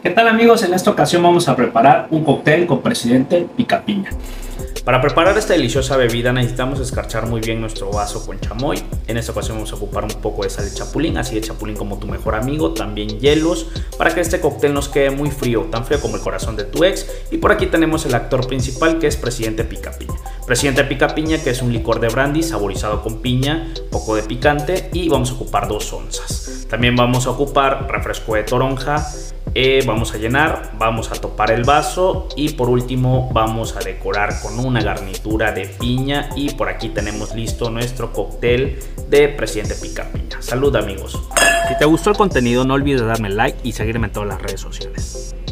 ¿Qué tal amigos? En esta ocasión vamos a preparar un cóctel con Presidente Picapiña. Para preparar esta deliciosa bebida necesitamos escarchar muy bien nuestro vaso con chamoy. En esta ocasión vamos a ocupar un poco de sal de chapulín, así de chapulín como tu mejor amigo, también hielos, para que este cóctel nos quede muy frío, tan frío como el corazón de tu ex. Y por aquí tenemos el actor principal, que es Presidente Picapiña. Presidente Picapiña, que es un licor de brandy saborizado con piña, poco de picante, y vamos a ocupar 2 onzas. También vamos a ocupar refresco de toronja. Vamos a llenar, vamos a topar el vaso y por último vamos a decorar con una garnitura de piña. Y por aquí tenemos listo nuestro cóctel de Presidente Picapiña. Salud amigos. Si te gustó el contenido no olvides darme like y seguirme en todas las redes sociales.